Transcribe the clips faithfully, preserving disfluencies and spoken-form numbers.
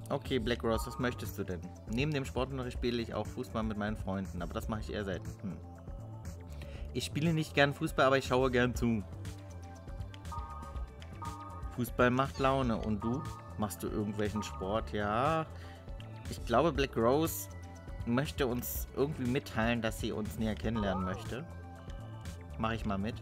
Okay, Black Rose, was möchtest du denn? Neben dem Sportunterricht spiele ich auch Fußball mit meinen Freunden, aber das mache ich eher selten. Hm. Ich spiele nicht gern Fußball, aber ich schaue gern zu. Fußball macht Laune. Und du? Machst du irgendwelchen Sport? Ja. Ich glaube, Black Rose möchte uns irgendwie mitteilen, dass sie uns näher kennenlernen möchte. Mache ich mal mit.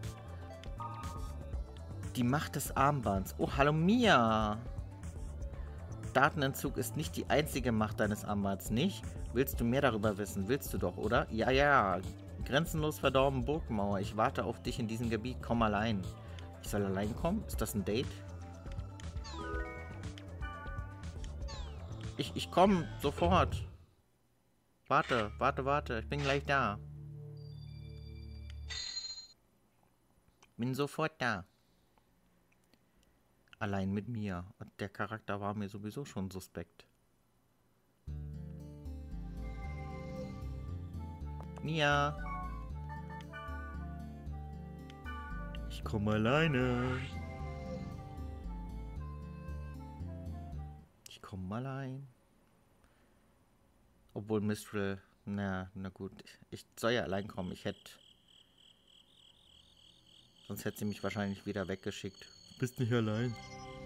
Die Macht des Armbands. Oh, hallo Mia. Datenentzug ist nicht die einzige Macht deines Armbands, nicht? Willst du mehr darüber wissen? Willst du doch, oder? Ja, ja. Grenzenlos verdorben Burgmauer. Ich warte auf dich in diesem Gebiet. Komm allein. Ich soll allein kommen? Ist das ein Date? Ich, ich komme sofort. Warte, warte, warte. Ich bin gleich da. Bin sofort da. Allein mit mir. Der Charakter war mir sowieso schon suspekt. Mia. Ich komme alleine. Ich komme allein. Obwohl Mistral... Na, na gut. Ich soll ja allein kommen. Ich hätte... Sonst hätte sie mich wahrscheinlich wieder weggeschickt. Du bist nicht allein.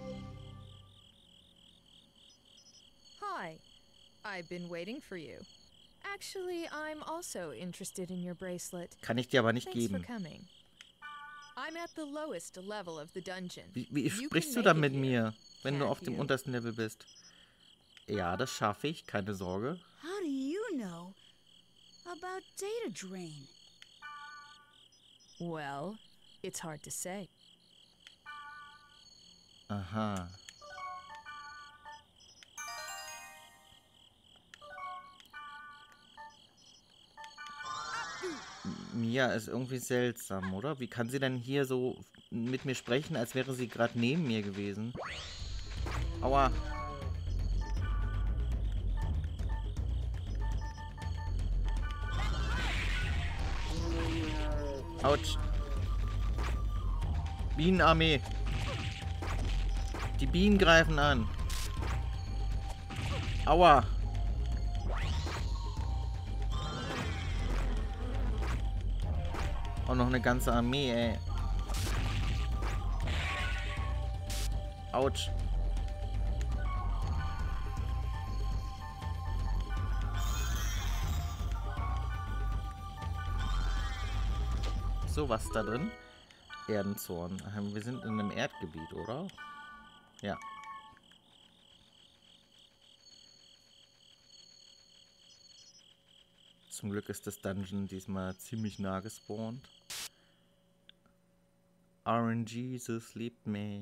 Hi. I've been waiting for you. Actually, I'm also interested in your bracelet. Kann ich dir aber nicht Thanks for geben. coming. I'm at the lowest level of the dungeon. Wie, wie You sprichst can du da make mit it here, mir, wenn du can't auf dem you? untersten Level bist? Ja, das schaffe ich. Keine Sorge. How do you know about data drain? Well, it's hard to say. Aha. Mia ist irgendwie seltsam, oder? Wie kann sie denn hier so mit mir sprechen, als wäre sie gerade neben mir gewesen? Aua. Autsch. Bienenarmee. Die Bienen greifen an. Aua. Und noch eine ganze Armee, ey. Autsch. So, was ist da drin? Erdenzorn. Wir sind in einem Erdgebiet, oder? Ja. Zum Glück ist das Dungeon diesmal ziemlich nah gespawnt. R N G, Jesus liebt mich.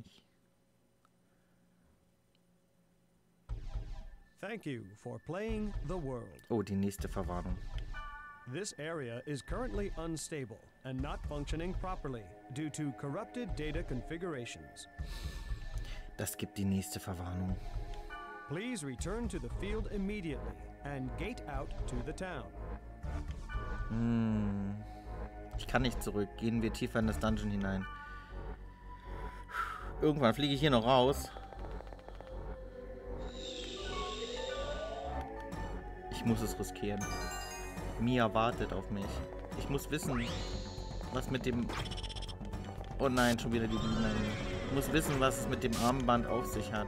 Thank you for playing the world. Oh, die nächste Verwarnung. This area is currently unstable and not functioning properly due to corrupted data configurations. Das gibt die nächste Verwarnung. Please return to the field immediately and gate out to the town. Hm. Ich kann nicht zurück. Gehen wir tiefer in das Dungeon hinein. Irgendwann fliege ich hier noch raus. Ich muss es riskieren. Mia wartet auf mich. Ich muss wissen, was mit dem... Oh nein, schon wieder die Bienen. Ich muss wissen, was es mit dem Armband auf sich hat.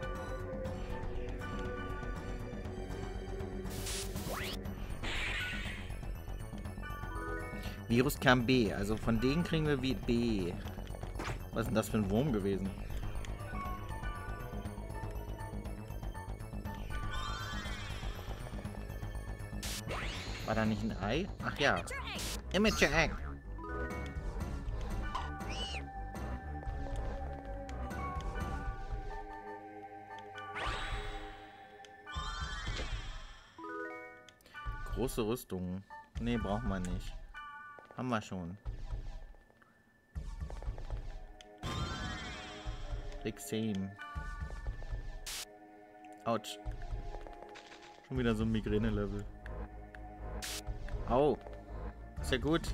Viruskern B. Also von denen kriegen wir wie B. Was ist denn das für ein Wurm gewesen? War da nicht ein Ei? Ach ja. Immature Egg. Große Rüstung. Nee, brauchen wir nicht. Haben wir schon. Big Same. Autsch. Schon wieder so ein Migräne-Level. Au. Ist ja gut.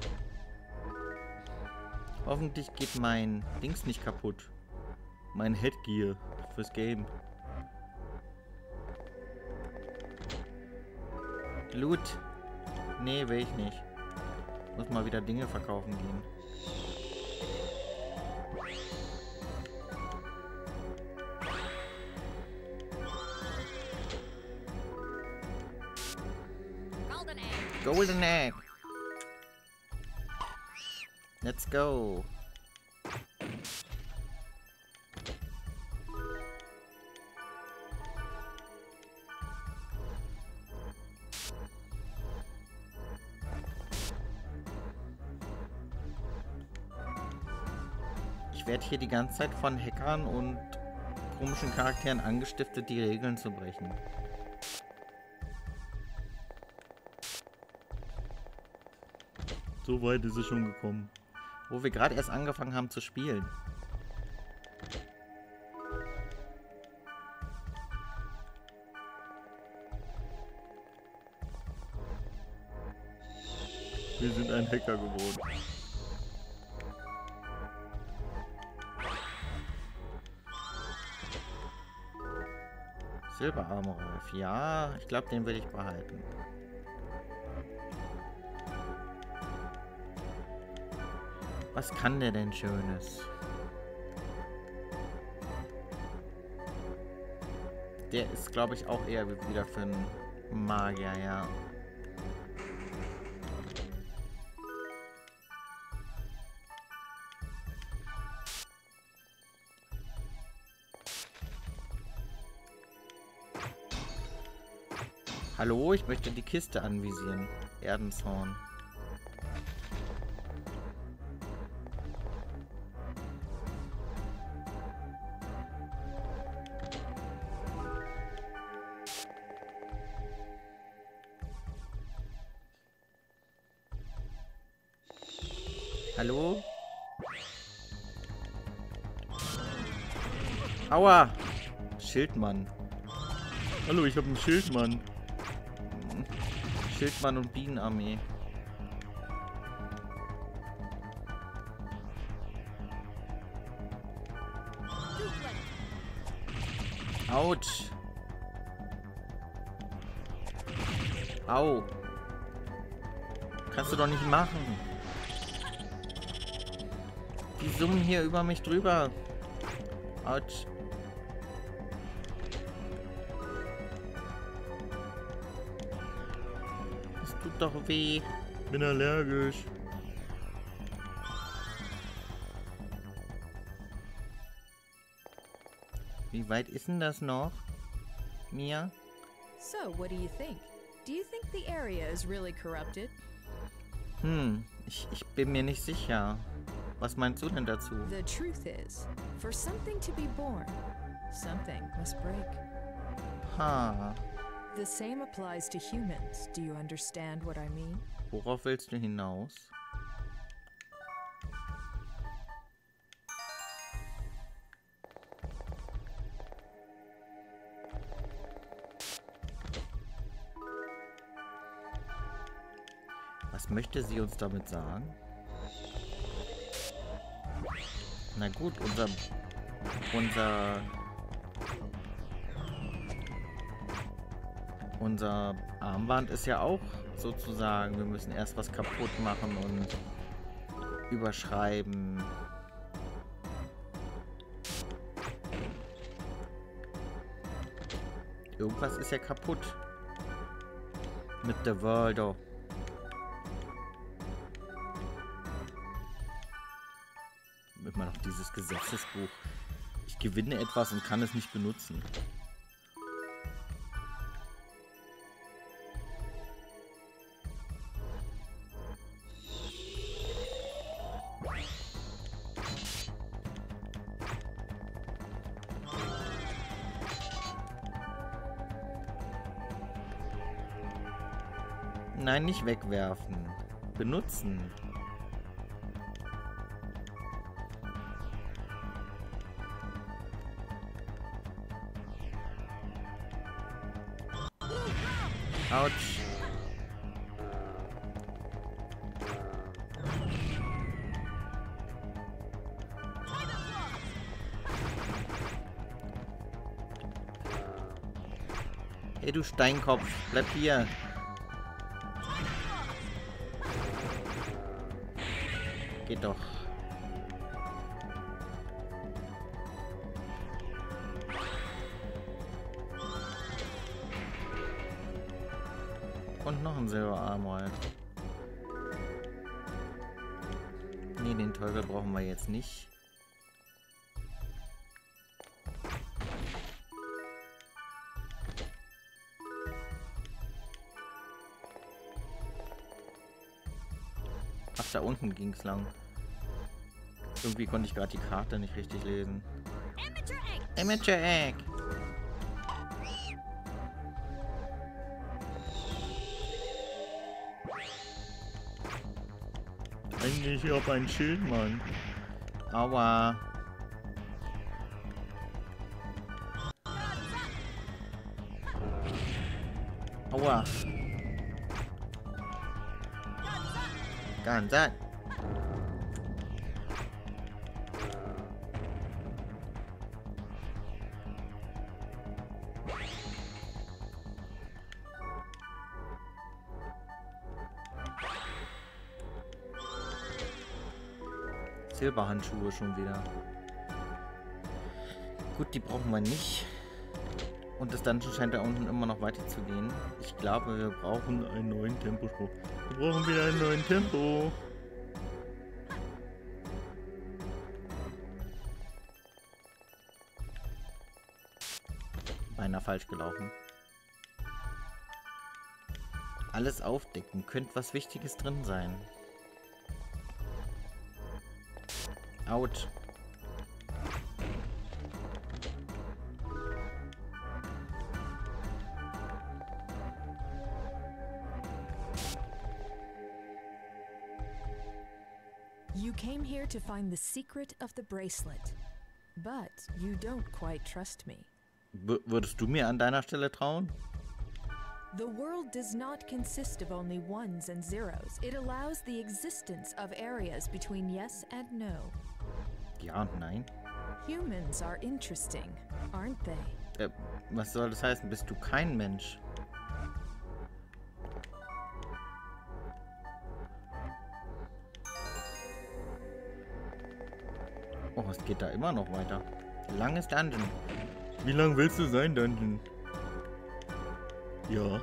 Hoffentlich geht mein Dings nicht kaputt. Mein Headgear fürs Game. Loot. Nee, will ich nicht. Muss mal wieder Dinge verkaufen gehen. Golden egg. Golden Egg. Let's go. Ich werde hier die ganze Zeit von Hackern und komischen Charakteren angestiftet, die Regeln zu brechen. So weit ist es schon gekommen. Wo wir gerade erst angefangen haben zu spielen. Wir sind ein Hacker geworden. Silberarmreif. Ja, ich glaube, den will ich behalten. Was kann der denn Schönes? Der ist, glaube ich, auch eher wieder für einen Magier, ja. Hallo, ich möchte die Kiste anvisieren. Erdenzorn. Hallo? Aua! Schildmann. Hallo, ich habe einen Schildmann. Schildmann und Bienenarmee. Autsch. Au. Kannst du doch nicht machen. Die summen hier über mich drüber. Autsch. Das tut doch weh. Bin allergisch. Wie weit ist denn das noch? Mia? So, what do you think? Do you think the area is really corrupted? Hm, ich, ich bin mir nicht sicher. Was meinst du denn dazu? The truth is, for something to be born, something must break. Ha. The same applies to humans. Do you understand what I mean? Worauf willst du hinaus? Was möchte sie uns damit sagen? Na gut, unser... Unser... Unser Armband ist ja auch sozusagen... Wir müssen erst was kaputt machen und... überschreiben. Irgendwas ist ja kaputt. Mit der World. Immer noch dieses Gesetzesbuch. Ich gewinne etwas und kann es nicht benutzen. Nein, nicht wegwerfen. Benutzen. Autsch. Hey, du Steinkopf, bleib hier. Geht doch. Und noch ein Silber Armor. Nee, den Teufel brauchen wir jetzt nicht. Ach, da unten ging's lang. Irgendwie konnte ich gerade die Karte nicht richtig lesen. Amateur Egg! Eigentlich auf ein Schild, Mann. Aua. Aua. Ganz an. Silberhandschuhe schon wieder. Gut, die brauchen wir nicht. Und das Dungeon scheint da unten immer noch weiter zu gehen. Ich glaube, wir brauchen einen neuen Temposprung. Wir brauchen wieder einen neuen Tempo. Beinahe falsch gelaufen. Alles aufdecken. Könnte was Wichtiges drin sein. Out. You came here to find the secret of the bracelet, but you don't quite trust me. W- würdest du mir an deiner Stelle trauen? The world does not consist of only ones and zeros. It allows the existence of areas between yes and no. Ja und nein. Humans are interesting, aren't they? Äh, was soll das heißen? Bist du kein Mensch? Oh, es geht da immer noch weiter. Langes Dungeon. Wie lang willst du sein, Dungeon? Ja.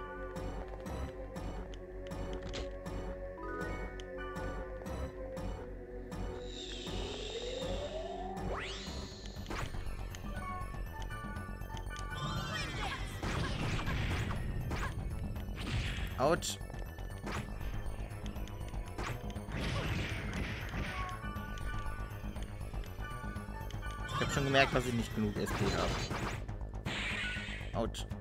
Autsch. Ich habe schon gemerkt, dass ich nicht genug S P habe. Autsch.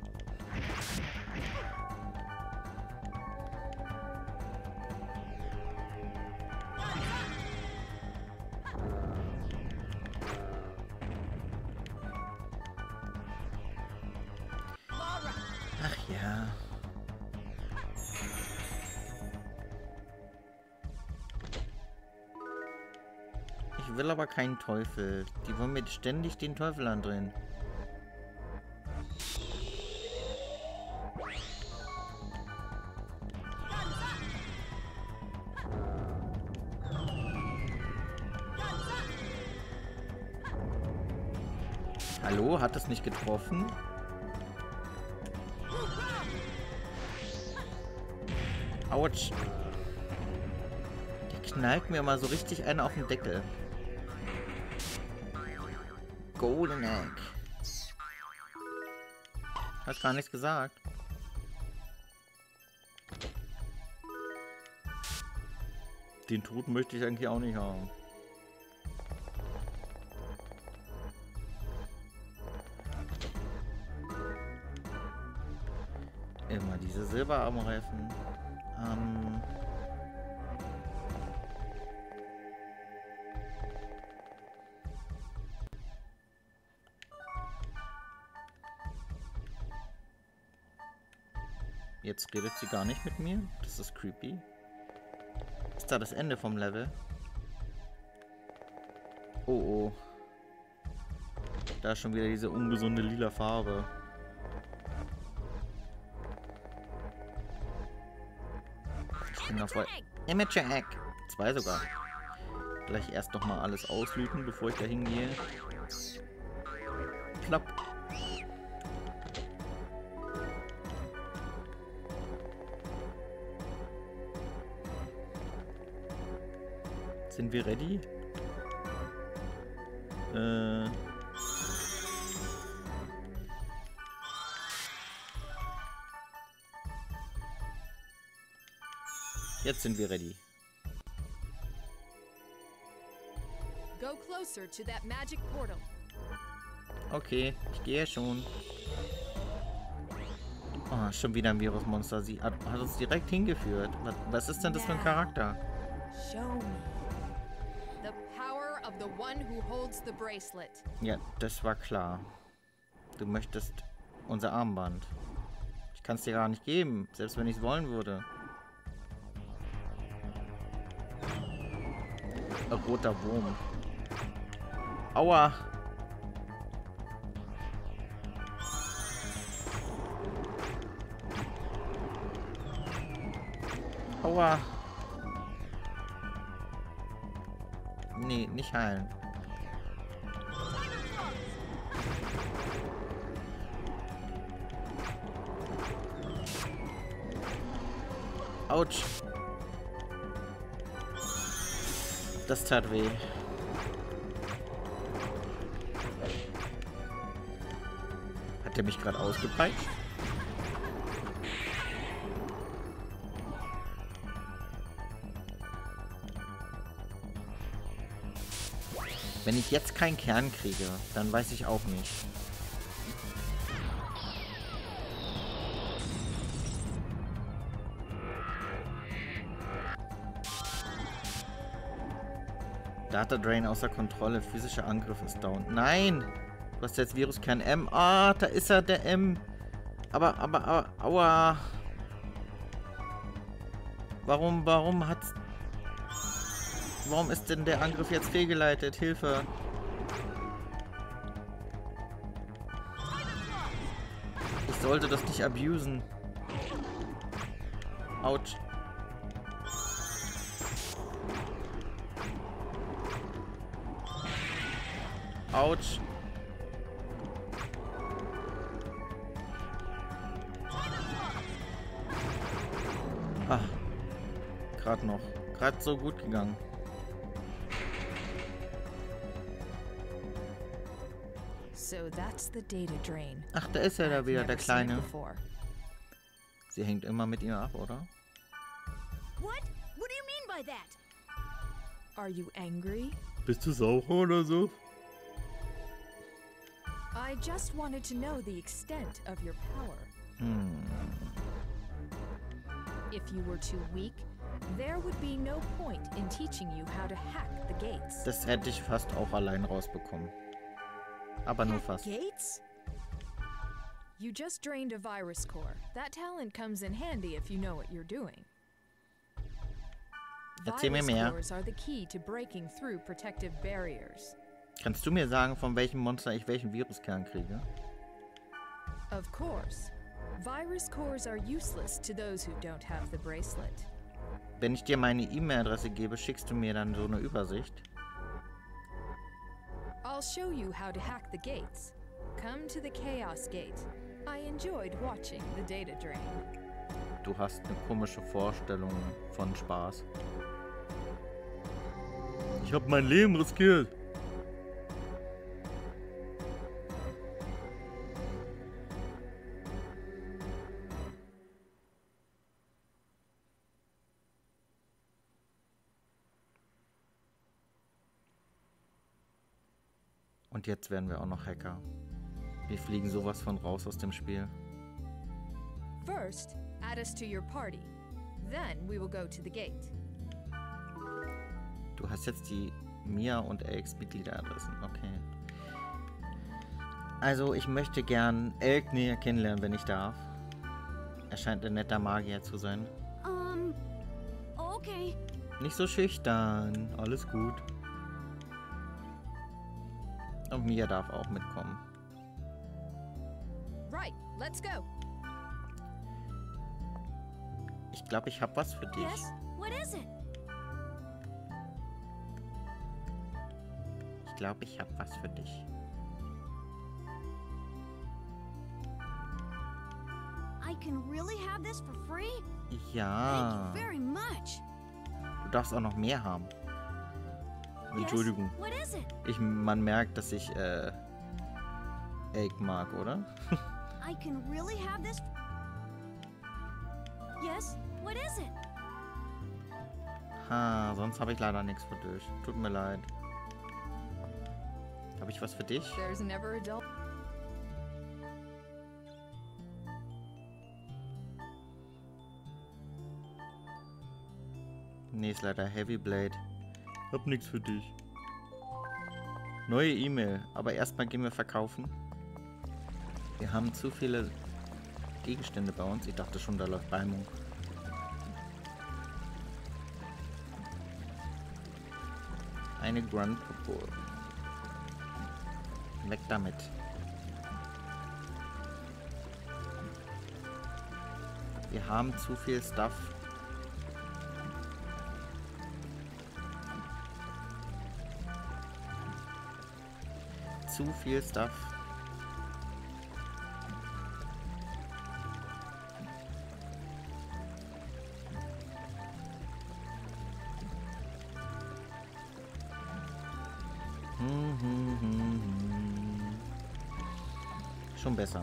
Ach ja. Ich will aber keinen Teufel. Die wollen mir ständig den Teufel andrehen. Hallo, hat das nicht getroffen? Autsch. Der knallt mir mal so richtig einen auf den Deckel. Golden Egg. Hast gar nichts gesagt. Den Toten möchte ich eigentlich auch nicht haben. Immer diese Silberarmreifen. Ähm... Jetzt redet sie gar nicht mit mir. Das ist creepy. Ist da das Ende vom Level? Oh oh. Da ist schon wieder diese ungesunde lila Farbe. Ich bin noch voll... Amateur Egg. Zwei sogar. Vielleicht erst noch mal alles auslooten, bevor ich da hingehe. Plopp. Sind wir ready? Äh... Jetzt sind wir ready. Go closer to that magic portal. Okay, ich gehe schon. Oh, schon wieder ein Virusmonster. Sie hat, hat uns direkt hingeführt. Was, was ist denn das für ein Charakter? Show me the power of the one who holds the bracelet. Ja, das war klar. Du möchtest unser Armband. Ich kann es dir gar nicht geben, selbst wenn ich es wollen würde. Ein roter Wurm. Aua! Aua! Nee, nicht heilen. Autsch! Das tat weh. Hat der mich gerade ausgepeitscht? Wenn ich jetzt keinen Kern kriege, dann weiß ich auch nicht. Data Drain außer Kontrolle. Physischer Angriff ist down. Nein! Du hast jetzt Viruskern M. Ah, da ist er, der M. Aber, aber, aber, aua. Warum, warum hat's... Warum ist denn der Angriff jetzt fehlgeleitet? Hilfe. Ich sollte das nicht abusen. Autsch. Autsch. Ah. Gerade noch. Gerade so gut gegangen. So that's the data drain. Ach, da ist er da I've wieder, never der seen it Kleine. before. Sie hängt immer mit ihm ab, oder? What? What do you mean by that? Are you angry? Bist du sauer oder so? I just wanted to know the extent of your power. Hm. If you were too weak, there would be no point in teaching you how to hack the gates. Das hätte ich fast auch allein rausbekommen. Aber nur fast. Gates? You just drained a virus core. That talent comes in handy if you know what you're doing. Erzähl mir Virus mehr. cores are the key to breaking through protective barriers. Kannst du mir sagen, von welchem Monster ich welchen Viruskern kriege? Of course. Virus cores are useless to those who don't have the bracelet. Wenn ich dir meine E-Mail-Adresse gebe, schickst du mir dann so eine Übersicht? I'll show you how to hack the gates. Come to the Chaos Gate. I enjoyed watching the data drain. Du hast eine komische Vorstellung von Spaß. Ich habe mein Leben riskiert. Und jetzt werden wir auch noch Hacker. Wir fliegen sowas von raus aus dem Spiel. First, add us to your party. Then we will go to the gate. Du hast jetzt die Mia und Elks Mitgliederadressen. Okay. Also, ich möchte gern Elk näher kennenlernen, wenn ich darf. Er scheint ein netter Magier zu sein. Um, okay. Nicht so schüchtern. Alles gut. Und Mia darf auch mitkommen. Right, let's go. Ich glaube, ich habe was für dich. Yes? What is it? glaube, ich habe was für dich. I can really have this for free? Ja. Thank you very much. Du darfst auch noch mehr haben. Entschuldigung. Yes? What is it? Ich, man merkt, dass ich äh, Egg mag, oder? I can really have this. Yes? What is it? Ha, sonst habe ich leider nichts für dich. Tut mir leid. Habe ich was für dich? There's never a dull. Nee, ist leider Heavy Blade. Hab nichts für dich. Neue E-Mail. Aber erstmal gehen wir verkaufen. Wir haben zu viele Gegenstände bei uns. Ich dachte schon, da läuft Beimung. Eine Grand Purple. Weg damit. Wir haben zu viel Stuff. Zu viel Stuff. Hm, hm, hm, hm. Schon besser.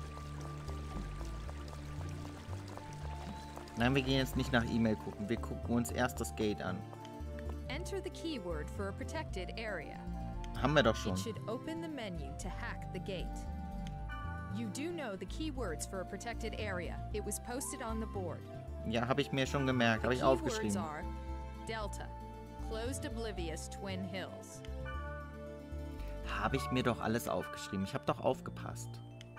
Nein, wir gehen jetzt nicht nach E-Mail gucken. Wir gucken uns erst das Gate an. Enter the keyword for a protected area. Haben wir doch schon. It should open the menu to hack the gate. You do know the keywords for a protected area. It was posted on the board. Ja, habe ich mir schon gemerkt. Habe ich The keywords aufgeschrieben. are Delta, Closed Oblivious Twin Hills. Habe ich mir doch alles aufgeschrieben. Ich habe doch aufgepasst.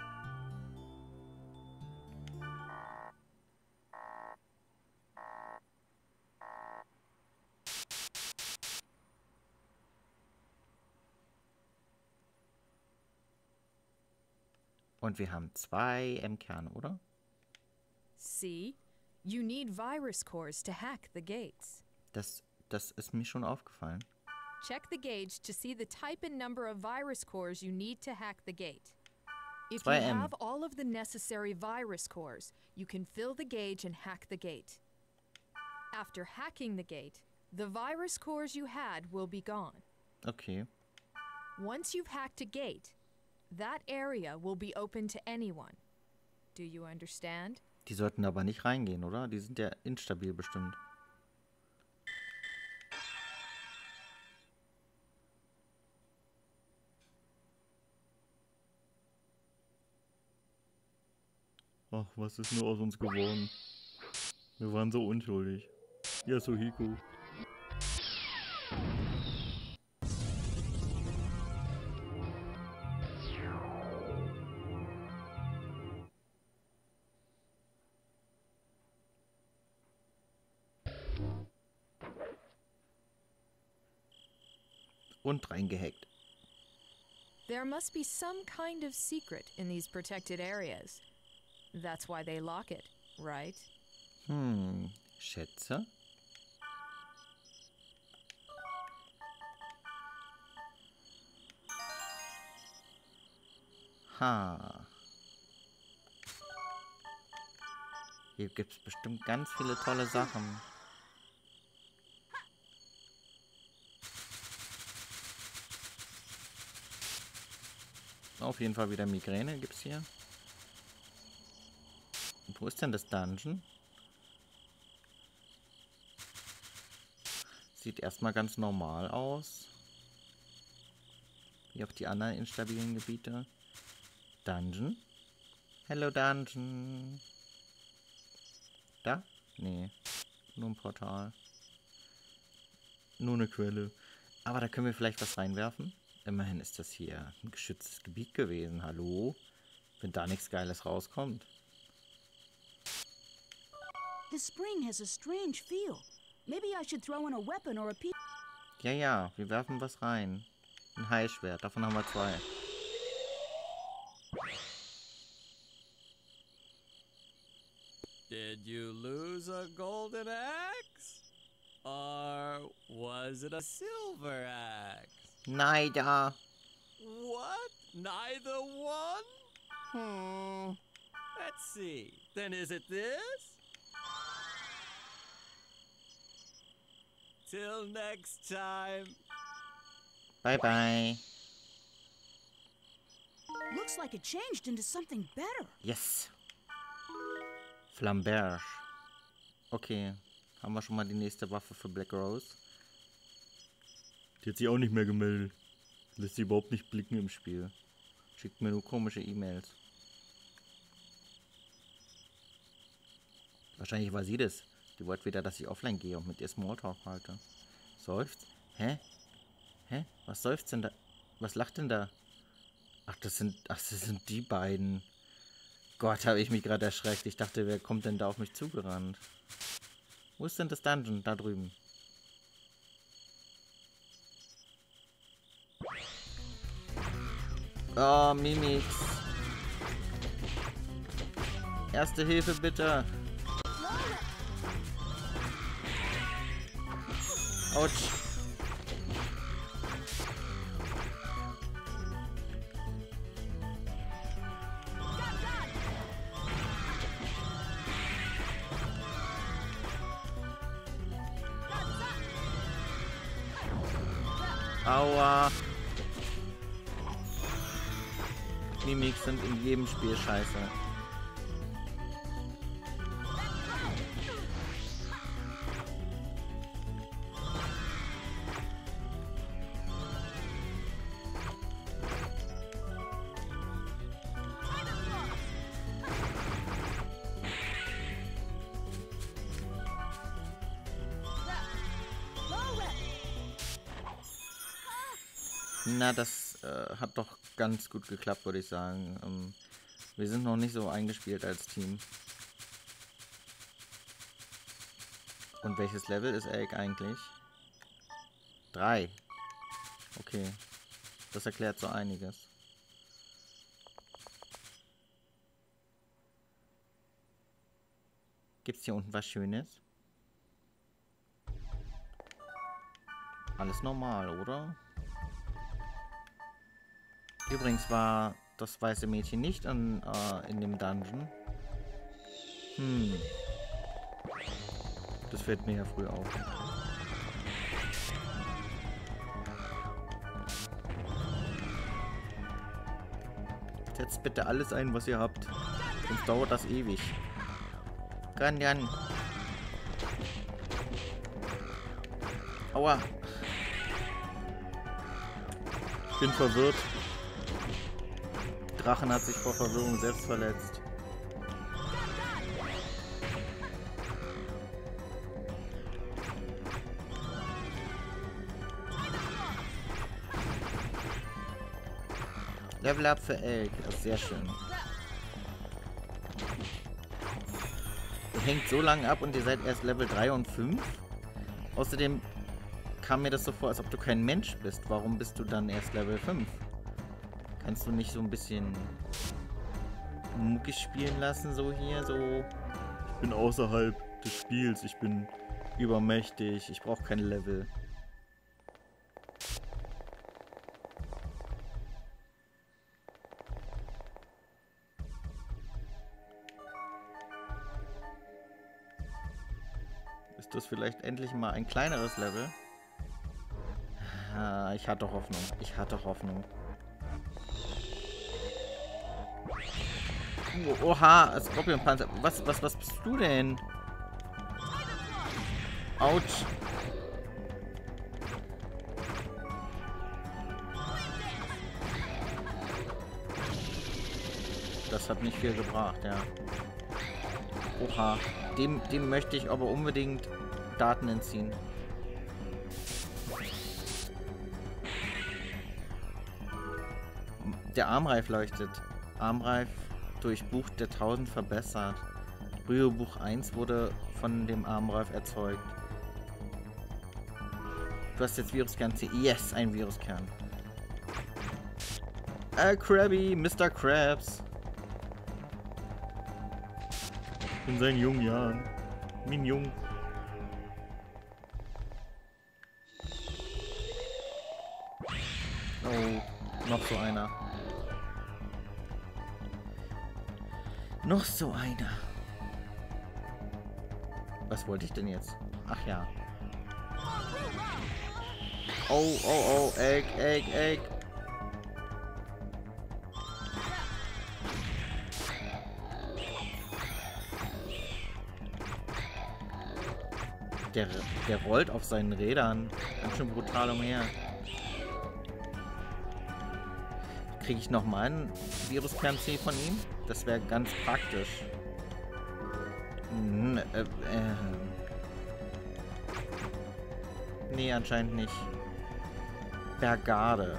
Und wir haben zwei M-Kerne, oder? See? You need virus cores to hack the gates. Das, das ist mir schon aufgefallen. Check the gauge to see the type and number of virus cores you need to hack the gate. If you two M. have all of the necessary virus cores, you can fill the gauge and hack the gate. After hacking the gate, the virus cores you had will be gone. Okay. Once you've hacked a gate, that area will be open to anyone. Do you understand? Die sollten aber nicht reingehen, oder? Die sind ja instabil bestimmt. Ach, was ist nur aus uns geworden? Wir waren so unschuldig. Yasuhiko. Und reingehackt. There must be some kind of secret in these protected areas. That's why they lock it, right? Hm, Schätze? Ha. Hier gibt es bestimmt ganz viele tolle Sachen. Auf jeden Fall wieder Migräne gibt's hier. Und wo ist denn das Dungeon? Sieht erstmal ganz normal aus. Wie auch die anderen instabilen Gebiete. Dungeon? Hello Dungeon. Da? Nee. Nur ein Portal. Nur eine Quelle. Aber da können wir vielleicht was reinwerfen. Immerhin ist das hier ein geschütztes Gebiet gewesen. Hallo? Wenn da nichts Geiles rauskommt. The spring has a strange feel. Maybe I should throw in a weapon or a piece. Ja, ja, wir werfen was rein. Ein Heilschwert, davon haben wir zwei. Did you lose a golden axe? Or was it a silver axe? Neither. What? Neither one? Hmm. Let's see. Then is it this? Till next time. Bye bye. Looks like it changed into something better. Yes. Flamberge. Okay. Haben wir schon mal die nächste Waffe für Black Rose. Die hat sich auch nicht mehr gemeldet. Lässt sie überhaupt nicht blicken im Spiel. Schickt mir nur komische E-Mails. Wahrscheinlich war sie das. Die wollte wieder, dass ich offline gehe und mit ihr Smalltalk halte. Seufzt? Hä? Hä? Was seufzt denn da? Was lacht denn da? Ach, das sind, ach, das sind die beiden. Gott, habe ich mich gerade erschreckt. Ich dachte, wer kommt denn da auf mich zugerannt? Wo ist denn das Dungeon? Da drüben. Oh, Mimix. Erste Hilfe, bitte. Autsch. Aua. Mimics sind in jedem Spiel scheiße. Na, das äh, hat doch ganz gut geklappt, würde ich sagen. Ähm, wir sind noch nicht so eingespielt als Team. Und welches Level ist Elk eigentlich? Drei. Okay. Das erklärt so einiges. Gibt's hier unten was Schönes? Alles normal, oder? Übrigens war das weiße Mädchen nicht in, äh, in dem Dungeon. Hm. Das fällt mir ja früh auf. Setzt bitte alles ein, was ihr habt. Sonst dauert das ewig. Grandian. Aua. Ich bin verwirrt. Drachen hat sich vor Verwirrung selbst verletzt. Level up für Elk, das ist sehr schön. Ihr hängt so lange ab und ihr seid erst Level drei und fünf. Außerdem kam mir das so vor, als ob du kein Mensch bist. Warum bist du dann erst Level fünf? Kannst du nicht so ein bisschen Mucki spielen lassen, so hier, so? Ich bin außerhalb des Spiels, ich bin übermächtig, ich brauche keine Level. Ist das vielleicht endlich mal ein kleineres Level? Ah, ich hatte Hoffnung, ich hatte Hoffnung. Oha, Skorpionpanzer. Was, was, was bist du denn? Autsch. Das hat nicht viel gebracht, ja. Oha. Dem, dem möchte ich aber unbedingt Daten entziehen. Der Armreif leuchtet. Armreif durch Buch der Tausend verbessert. Rührbuch eins wurde von dem Armreif erzeugt. Du hast jetzt Viruskern C. Yes, ein Viruskern. Äh, Krabby, Mister Krabs. In seinen jungen Jahren. Min Jung. Oh, noch so einer. Noch so einer. Was wollte ich denn jetzt? Ach ja. Oh, oh, oh, Egg, Egg, Egg. Der, der rollt auf seinen Rädern. Ganz schön brutal umher. Kriege ich nochmal einen Viruskern C von ihm? Das wäre ganz praktisch. Hm, äh, äh. Nee, anscheinend nicht. Bergarde.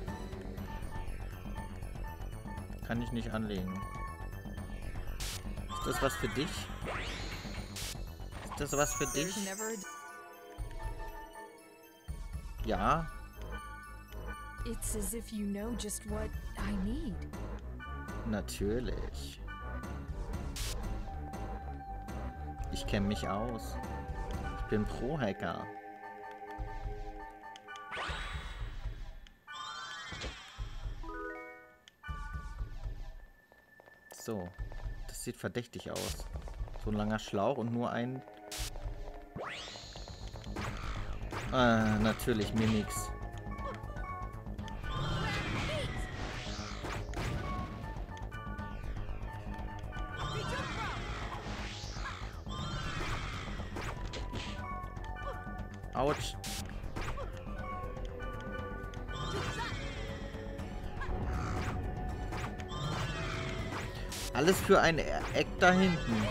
Kann ich nicht anlegen. Ist das was für dich? Ist das was für dich? Ja. It's as if you know just what I need. Natürlich. Ich kenne mich aus. Ich bin Pro-Hacker. So. Das sieht verdächtig aus. So ein langer Schlauch und nur ein... Ah, natürlich Mimix. Autsch. Alles für ein Eck da hinten.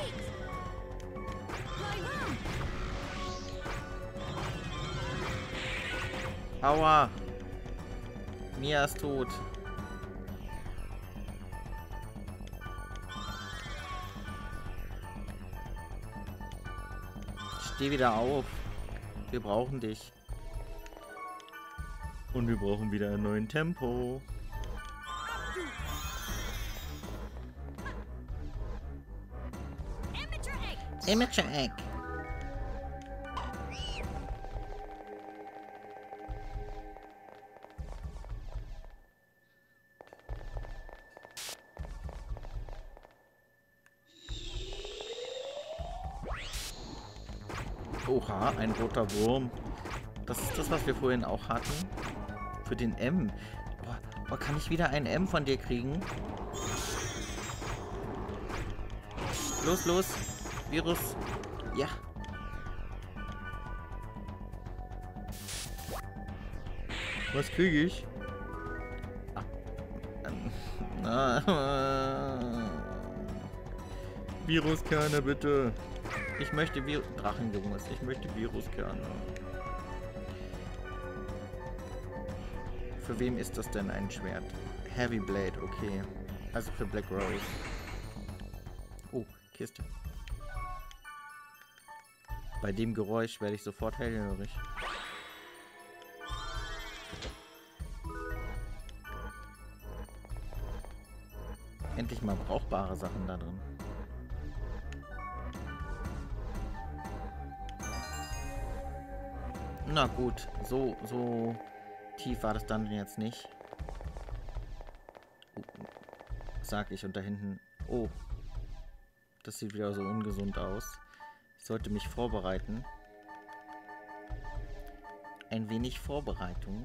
Aua. Mia ist tot. Steh wieder auf. Wir brauchen dich. Und wir brauchen wieder einen neuen Tempo. Amateur Egg. Oha, ein roter Wurm. Das ist das, was wir vorhin auch hatten. Für den M. Boah, boah, kann ich wieder ein M von dir kriegen? Los, los. Virus. Ja. Was kriege ich? Ah. Ähm. Ah. Viruskerne, bitte. Ich möchte Vir Drachenjunges. Ich möchte Viruskerne. Für wem ist das denn ein Schwert? Heavy Blade, okay. Also für Black Rose. Oh, Kiste. Bei dem Geräusch werde ich sofort hellhörig. Endlich mal brauchbare Sachen da drin. Na gut, so, so tief war das Dungeon jetzt nicht. Uh, sag ich, und da hinten... Oh. Das sieht wieder so ungesund aus. Ich sollte mich vorbereiten. Ein wenig Vorbereitung.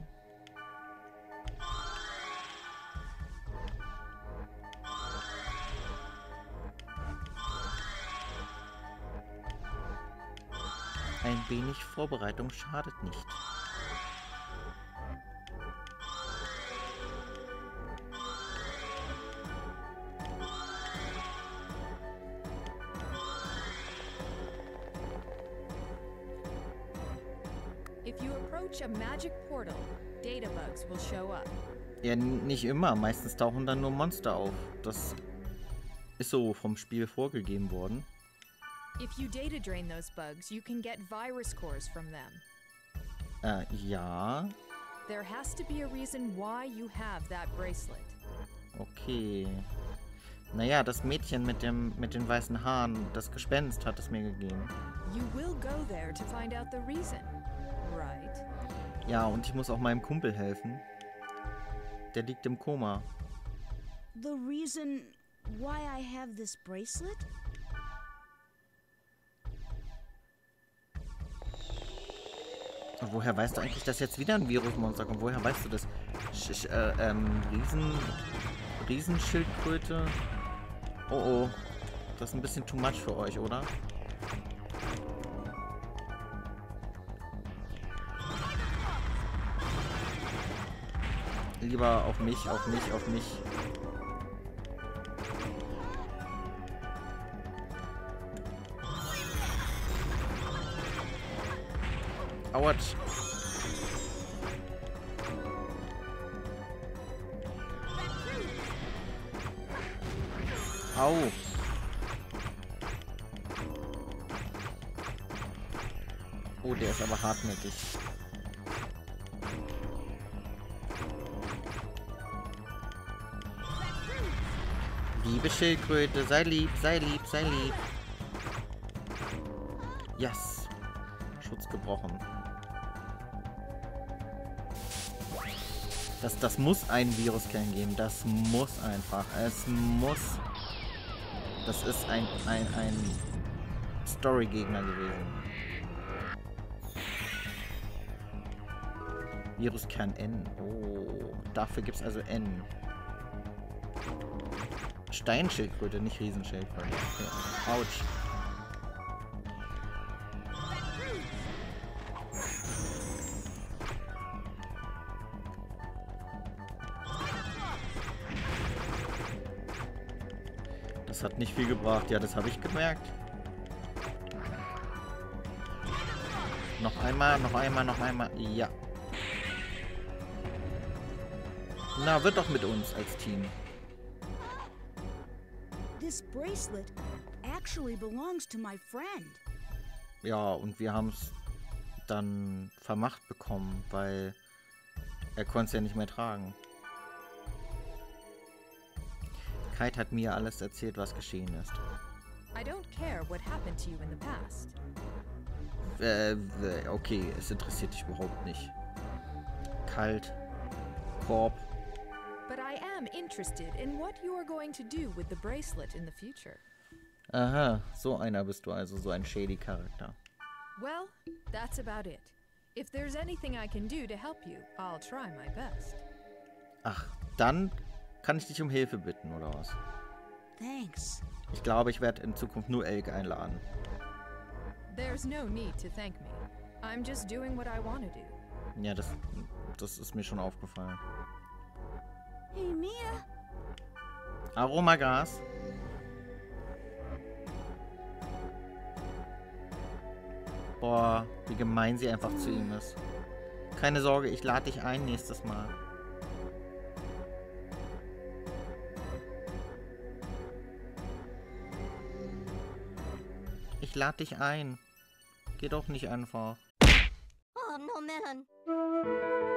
Ein wenig Vorbereitung schadet nicht. If you approach a magic portal, data bugs will show up. Ja, nicht immer. Meistens tauchen dann nur Monster auf. Das ist so vom Spiel vorgegeben worden. If you data drain those bugs, you can get virus cores from them. Äh, ja. There has to be a reason why you have that bracelet. Okay. Naja, das Mädchen mit dem mit den weißen Haaren, das Gespenst, hat es mir gegeben. You will go there to find out the reason, right? Ja, und ich muss auch meinem Kumpel helfen. Der liegt im Koma. The reason why I have this bracelet? Und woher weißt du eigentlich, dass jetzt wieder ein Virusmonster kommt? Woher weißt du das? Sch sch äh, ähm, Riesen... Riesenschildkröte? Oh oh. Das ist ein bisschen too much für euch, oder? Lieber auf mich, auf mich, auf mich. Autsch. Au. Oh, der ist aber hartnäckig. Liebe Schildkröte, sei lieb, sei lieb, sei lieb. Yes. Schutz gebrochen. Das, das muss einen Viruskern geben. Das muss einfach. Es muss. Das ist ein, ein, ein Story-Gegner gewesen. Viruskern N. Oh. Dafür gibt es also N. Steinschildkröte, nicht Riesenschildkröte. Okay. Autsch. Das hat nicht viel gebracht. Ja, das habe ich gemerkt. Noch einmal, noch einmal, noch einmal. Ja. Na, wird doch mit uns als Team. This bracelet actually belongs to my friend. Ja, und wir haben es dann vermacht bekommen, weil er konnte es ja nicht mehr tragen. Kite hat mir alles erzählt, was geschehen ist. I don't care what happened to you in the past. Äh, okay, es interessiert dich überhaupt nicht. Kalt. Korb. But I am interested in what you are going to do with the bracelet in the future. Aha, so einer bist du also, so ein shady Charakter. Well, that's about it. If there's anything I can do to help you, I'll try my best. Ach, dann kann ich dich um Hilfe bitten, oder was? Thanks. Ich glaube, ich werde in Zukunft nur Elke einladen. There's no need to thank me. I'm just doing what I want to do. Ja, das, das ist mir schon aufgefallen. Hey, Mia. Aromagas. Boah, wie gemein sie einfach zu ihm ist. Keine Sorge, ich lade dich ein nächstes Mal. Ich lade dich ein. Geh doch nicht einfach. Oh, no, man.